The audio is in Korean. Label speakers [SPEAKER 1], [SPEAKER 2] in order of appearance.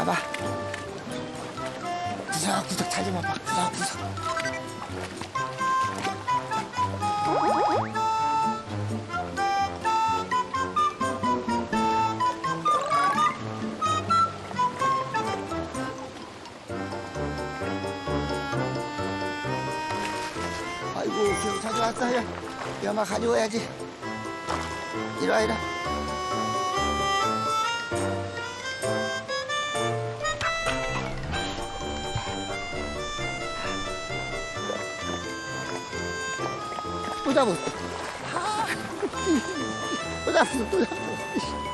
[SPEAKER 1] 봐봐. 구석구석 잘 좀 봐봐. 구석구석. 아이고, 기억 가져왔어. 야, 엄마 가져와야지. 이리 와, 이리 와. 또 잡았어. 또 잡았어, 또 잡았어.